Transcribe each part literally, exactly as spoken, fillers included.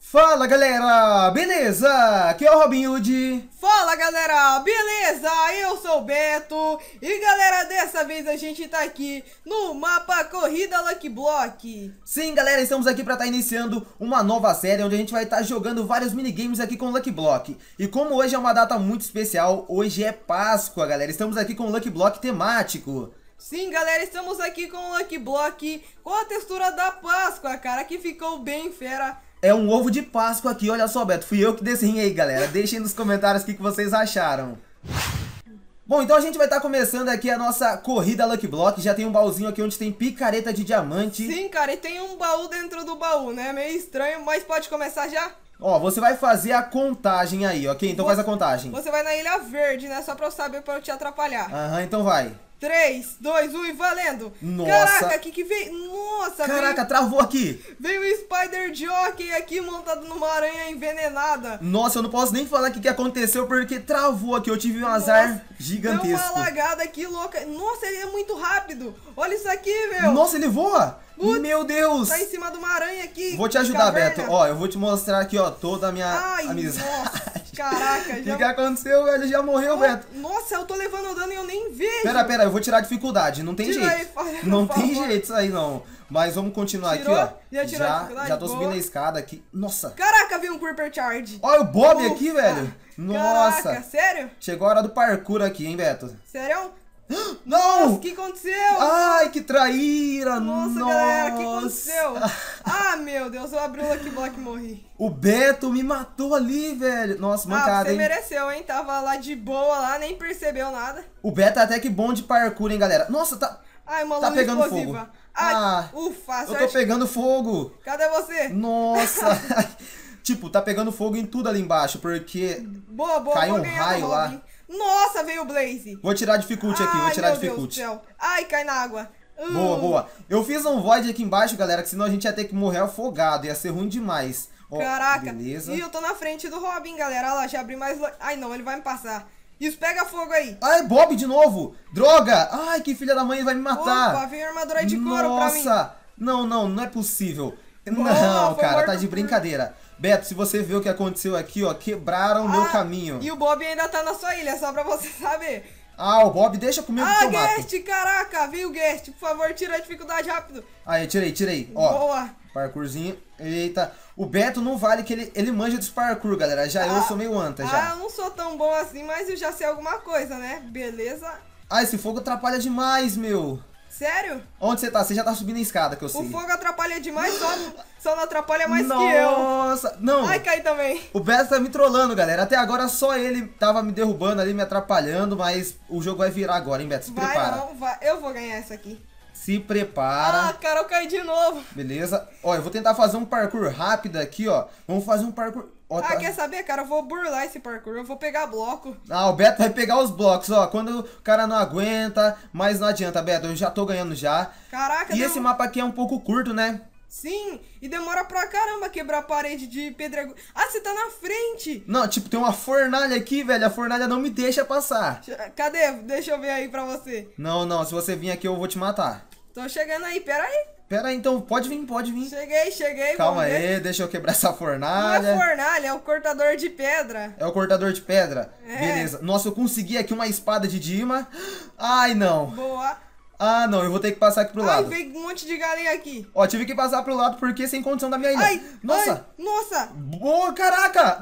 Fala galera, beleza? Aqui é o Robin Hood. Fala galera, beleza? Eu sou o Beto. E galera, dessa vez a gente tá aqui no mapa Corrida Lucky Block. Sim galera, estamos aqui para estar iniciando uma nova série onde a gente vai estar jogando vários minigames aqui com o Lucky Block. E como hoje é uma data muito especial, hoje é Páscoa galera, estamos aqui com o Lucky Block temático. Sim galera, estamos aqui com o Lucky Block com a textura da Páscoa, cara, que ficou bem fera. É um ovo de Páscoa aqui, olha só, Beto, fui eu que desenhei, galera. Deixem nos comentários o que vocês acharam. Bom, então a gente vai estar começando aqui a nossa corrida Lucky Block. Já tem um baúzinho aqui onde tem picareta de diamante. Sim, cara, e tem um baú dentro do baú, né? Meio estranho, mas pode começar já? Ó, você vai fazer a contagem aí, ok? Então você, faz a contagem. Você vai na Ilha Verde, né? Só pra eu saber, pra eu te atrapalhar. Aham, então vai. três, dois, um e valendo! Nossa! Caraca, o que que veio? Nossa, Caraca, veio, travou aqui! veio um Spider Jockey aqui montado numa aranha envenenada! Nossa, eu não posso nem falar o que, que aconteceu porque travou aqui, eu tive um azar Nossa, gigantesco. Deu uma lagada aqui louca! Nossa, ele é muito rápido! Olha isso aqui, meu! Nossa, ele voa! Putz, Meu Deus! Tá em cima de uma aranha aqui! Vou te ajudar, caverna. Beto. Ó, eu vou te mostrar aqui, ó, toda a minha Ai, amizade. nossa, caraca, O que, já... que aconteceu, velho? Já morreu, Oh, Beto. nossa, eu tô levando dano e eu nem vejo! Pera, pera, eu vou tirar a dificuldade, não tem Tira jeito. aí, por Não favor. tem jeito isso aí, não. Mas vamos continuar Tirou? aqui, ó. Já tirou a já, dificuldade? já tô Boa. subindo a escada aqui. Nossa. Caraca, veio um Creeper Charge! Olha o Bob Ufa. aqui, velho. Nossa. Caraca, sério? Chegou a hora do parkour aqui, hein, Beto? Sério? Não! O que aconteceu? Ai, que traíra! Nossa, Nossa, galera, o que aconteceu? Ah, meu Deus, eu abri o Lucky Block e morri. O Beto me matou ali, velho. Nossa, Ah, mancada, você hein? mereceu, hein? Tava lá de boa, lá, nem percebeu nada. O Beto é até que bom de parkour, hein, galera? Nossa, tá... Ai, uma Tá luz pegando explosiva. fogo. Ai, Ah, ufa, Eu tô certo? pegando fogo. Cadê você? Nossa. Tipo, tá pegando fogo em tudo ali embaixo, porque... Boa, boa, Caiu vou um ganhar raio do lá. Robin. Nossa, veio o Blaze. Vou tirar a dificuldade aqui, vou Ai, tirar a meu Deus do dificuldade. céu. Ai, cai na água. Uh. Boa, boa. Eu fiz um void aqui embaixo, galera, que senão a gente ia ter que morrer afogado. Ia ser ruim demais. Ó, Caraca. beleza. E eu tô na frente do Robin, galera. Olha lá, já abri mais... lo- Ai, não, ele vai me passar. Isso, pega fogo aí. Ai, Bob de novo. Droga. Ai, que filha da mãe, vai me matar. Opa, veio armadura de couro pra mim. Nossa. Não, não, não é possível. Boa, Não, foi cara, morto tá de por- brincadeira. Beto, se você ver o que aconteceu aqui, ó, quebraram o meu Ah, caminho. E o Bob ainda tá na sua ilha, só pra você saber. Ah, o Bob deixa comigo que Ah, eu mato. Guest, caraca, viu, Guest? Por favor, tira a dificuldade rápido. Aí, tirei, tirei. Ó, Boa. parkourzinho. Eita. O Beto não vale que ele, ele manja dos parkour, galera. Já eu Ah, sou meio anta, Ah, já. eu não sou tão bom assim, mas eu já sei alguma coisa, né? Beleza. Ah, esse fogo atrapalha demais, meu. Sério? Onde você tá? Você já tá subindo a escada, que eu sei. O fogo atrapalha demais, só, só não atrapalha mais que eu. Nossa, não. Ai, cai também. O Beto tá me trollando, galera. Até agora só ele tava me derrubando ali, me atrapalhando, mas o jogo vai virar agora, hein, Beto? Se Vai prepara. não, vai. Eu vou ganhar essa aqui. Se Ah, prepara. cara, eu caí de novo. Beleza? Ó, eu vou tentar fazer um parkour rápido aqui, ó. Vamos fazer um parkour... Ó, Ah, tá- quer saber, cara? Eu vou burlar esse parkour, eu vou pegar bloco. Ah, o Beto vai pegar os blocos, ó. Quando o cara não aguenta, mas não adianta, Beto. Eu já tô ganhando já. Caraca, E deu- esse mapa aqui é um pouco curto, né? Sim, e demora pra caramba quebrar a parede de pedregulho. Ah, você tá na frente. Não, tipo, tem uma fornalha aqui, velho. A fornalha não me deixa passar. Cadê? Deixa eu ver aí pra você. Não, não. Se você vir aqui, eu vou te matar. Tô chegando aí, pera aí. Pera aí, então. Pode vir, pode vir. Cheguei, cheguei. Calma vamos ver. aí, deixa eu quebrar essa Não é fornalha. fornalha, é o cortador de pedra. É o cortador de pedra. É. Beleza. Nossa, eu consegui aqui uma espada de Dima. Ai, não. Boa. Ah, não. Eu vou ter que passar aqui pro Ai, lado. veio um monte de galinha aqui. Ó, tive que passar pro lado porque sem condição da minha ilha. Ai, Nossa. ai, nossa. Boa, caraca. O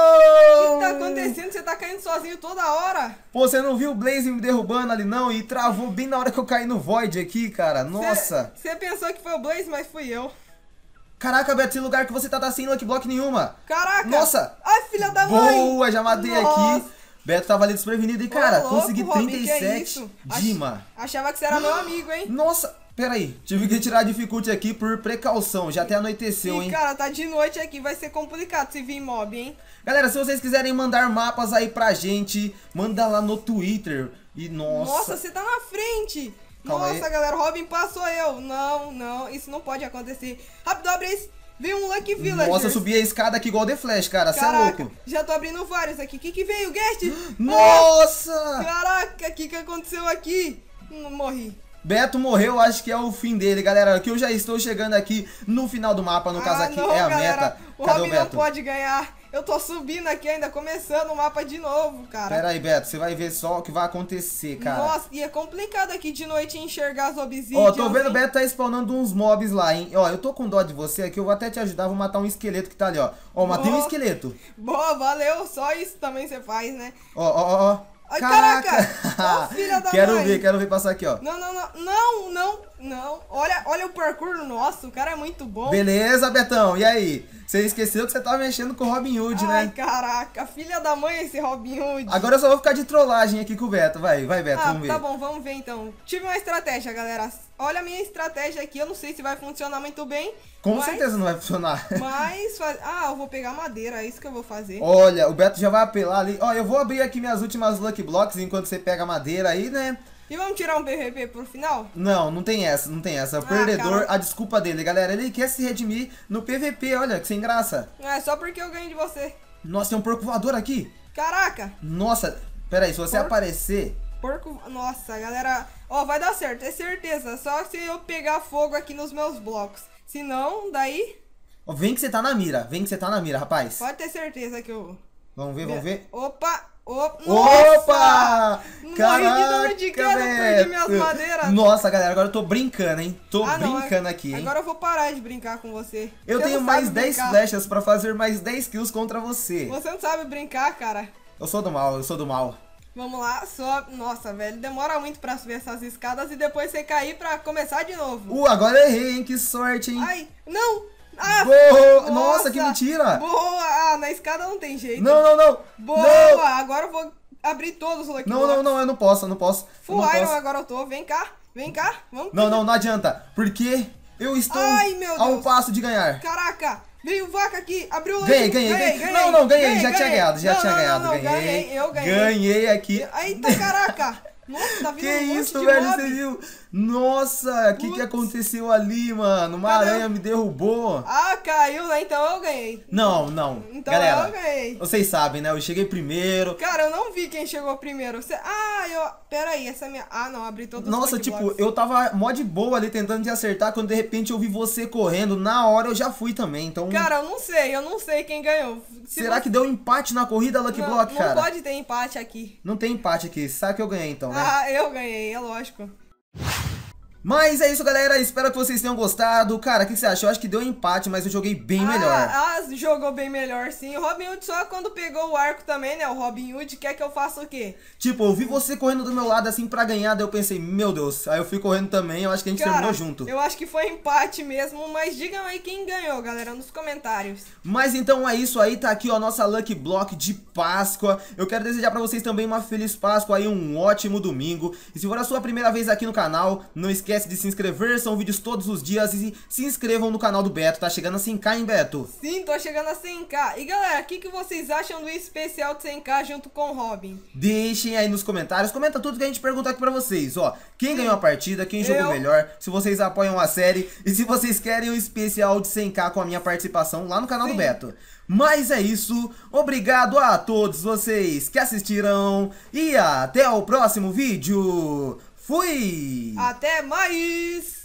Não. que tá acontecendo? Você tá caindo sozinho toda hora. Pô, você não viu o Blaze me derrubando ali não? E travou bem na hora que eu caí no Void aqui, cara. Nossa. Você pensou que foi o Blaze, mas fui eu. Caraca, Beto, esse lugar que você tá, tá sem Lucky Block nenhuma. Caraca. Nossa. Ai, filha da mãe. Boa, já matei Nossa. aqui. Beto tava ali desprevenido. E, Ô, cara, louco, consegui Robin, trinta e que é sete isso? Ach- Dima. Achava que você era meu amigo, hein? Nossa, peraí. Tive que tirar a dificuldade aqui por precaução. Já até anoiteceu, E, hein? cara, tá de noite aqui, vai ser complicado se vir mob, hein? Galera, se vocês quiserem mandar mapas aí pra gente, manda lá no Twitter. E, nossa... Nossa, você tá na frente. Calma Nossa, aí. galera, o Robin passou eu. Não, não, isso não pode acontecer. Rápido, abre esse. Veio um Lucky Villager. Nossa, eu subi a escada aqui igual The Flash, cara. Você é Caraca, louco. já tô abrindo vários aqui. O que que veio, Guest? Nossa! Caraca, o que que aconteceu aqui? Hum, morri. Beto morreu, acho que é o fim dele, galera. Que eu já estou chegando aqui no final do mapa. No caso Ah, aqui não, é a galera. meta. O Cadê Robin o não Beto? pode ganhar. Eu tô subindo aqui ainda, começando o mapa de novo, cara. Pera aí, Beto. Você vai ver só o que vai acontecer, cara. Nossa, e é complicado aqui de noite enxergar as obsidians. Ó, tô vendo o hein? Beto tá spawnando uns mobs lá, hein. Ó, eu tô com dó de você aqui. Eu vou até te ajudar. Vou matar um esqueleto que tá ali, ó. Ó, matei um Boa. esqueleto. Boa, valeu. Só isso também você faz, né? Ó, ó, ó, ó. Ai, caraca! Ô, filha da Quero mãe. ver, quero ver passar aqui, ó. Não, não, não. Não, não, não. Olha, olha o parkour nosso. O cara é muito bom. Beleza, Betão. E aí? Você esqueceu que você tava mexendo com o Robin Hood, Ai, né? caraca. Filha da mãe esse Robin Hood. Agora eu só vou ficar de trollagem aqui com o Beto. Vai, vai, Beto, Ah, vamos ver. tá bom, vamos ver então. Tive uma estratégia, galera. Olha a minha estratégia aqui. Eu não sei se vai funcionar muito bem. Com mas, certeza não vai funcionar. Mas, faz... ah, eu vou pegar madeira. É isso que eu vou fazer. Olha, o Beto já vai apelar ali. Ó, eu vou abrir aqui minhas últimas Lucky Blocks enquanto você pega a madeira aí, né? E vamos tirar um P V P pro final? Não, não tem essa, não tem essa. O Ah, perdedor, cara. a desculpa dele, galera. Ele quer se redimir no P V P, olha, que sem graça. É só porque eu ganho de você. Nossa, tem um porco voador aqui. Caraca! Nossa, pera aí, se você Porco? aparecer... Porco... Nossa, galera... Ó, vai dar certo, é certeza. Só se eu pegar fogo aqui nos meus blocos. Se não, daí... Ó, vem que você tá na mira, vem que você tá na mira, rapaz. Pode ter certeza que eu... Vamos ver, vamos ver. Opa! Opa! Opa! Morri de Caraca, dano de queda, perdi minhas Beto. madeiras. Nossa, galera, agora eu tô brincando, hein? Tô Ah, não, brincando ag- aqui, hein? Agora eu vou parar de brincar com você. Eu Você tenho não mais sabe dez brincar. flechas pra fazer mais dez kills contra você. Você não sabe brincar, cara. Eu sou do mal, eu sou do mal. Vamos lá, sobe. Nossa, velho, demora muito pra subir essas escadas e depois você cair pra começar de novo. Uh, agora eu errei, hein? Que sorte, hein? Ai, não! Ah, Boa! Nossa, que mentira! Boa! Ah, na escada não tem jeito. Não, não, não! Boa! Não, Agora eu vou abrir todos os Lucky não, não, Blocks. não, eu não posso, eu não posso. Eu Full não Iron posso. agora eu tô. Vem cá, vem cá. Vamos. Não, não, não adianta. Porque eu estou Ai, meu a um Deus. passo de ganhar. Caraca! Veio vaca aqui, abriu o Ganhei, leite. ganhei, ganhei. Não, não, ganhei, já tinha ganhado, já Não, tinha não, ganhado. não, não, ganhei. ganhei, eu ganhei. Ganhei aqui. Eita, caraca! Nossa, tá vindo Que um monte isso, de velho, mob. você viu? Nossa, o que que Putz. aconteceu ali, mano? Uma Cadê? aranha me derrubou. Ah, caiu, né? Então eu ganhei. Não, não. Então Galera, eu ganhei. vocês sabem, né? Eu cheguei primeiro. Cara, eu não vi quem chegou primeiro. Você... Ah, eu... Pera aí, essa é minha... Ah, não, abri todos os Nossa, Lucky tipo, Blocks. eu tava mó de boa ali tentando te acertar, quando de repente eu vi você correndo, na hora eu já fui também, então... Cara, eu não sei, eu não sei quem ganhou. Se será você- que deu empate na corrida Lucky não, Block, não cara? pode ter empate aqui. Não tem empate aqui, sabe que eu ganhei então, né? Ah, eu ganhei, é lógico. Mas é isso, galera, espero que vocês tenham gostado. Cara, o que você achou? Eu acho que deu empate, mas eu joguei bem melhor. Ah, ah, jogou bem melhor, sim. O Robin Hood só quando pegou o arco também, né? O Robin Hood quer que eu faça o quê? Tipo, eu vi você correndo do meu lado assim pra ganhar, daí eu pensei, meu Deus, aí eu fui correndo também, eu acho que a gente Cara, terminou junto. eu acho que foi empate mesmo, mas digam aí quem ganhou, galera, nos comentários. Mas então é isso aí, tá aqui ó, a nossa Lucky Block de Páscoa. Eu quero desejar pra vocês também uma feliz Páscoa aí, um ótimo domingo. E se for a sua primeira vez aqui no canal, não esquece de se inscrever, são vídeos todos os dias. E se inscrevam no canal do Beto, tá chegando a cem k, hein, Beto? Sim, tô chegando a cem k. E galera, o que, que vocês acham do especial de cem k junto com o Robin? Deixem aí nos comentários, comenta tudo que a gente pergunta aqui pra vocês, ó. Quem ganhou a partida, quem jogou Eu. melhor, se vocês apoiam a série e se vocês querem o especial de cem k com a minha participação lá no canal do Sim. Beto. Mas é isso, obrigado a todos vocês que assistiram e até o próximo vídeo. Fui! Até mais!